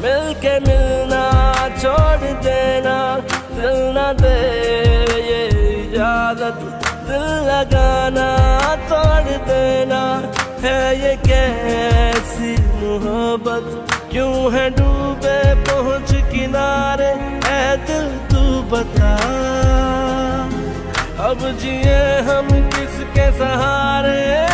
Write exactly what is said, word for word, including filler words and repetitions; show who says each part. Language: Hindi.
Speaker 1: मिलके मिलना छोड़ देना, दिल न दे ये इजाजत, दिल लगाना तोड़ देना। है ये कैसी मोहब्बत, क्यों है डूबे पहुंच किनारे, ऐ दिल तू बता। अब जिए हम किसके सहारे।